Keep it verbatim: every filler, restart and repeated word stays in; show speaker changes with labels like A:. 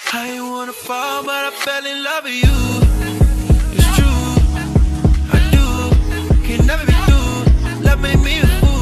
A: I ain't wanna fall, but I fell in love with you. It's true, I do. Can never be through. Love made me a fool.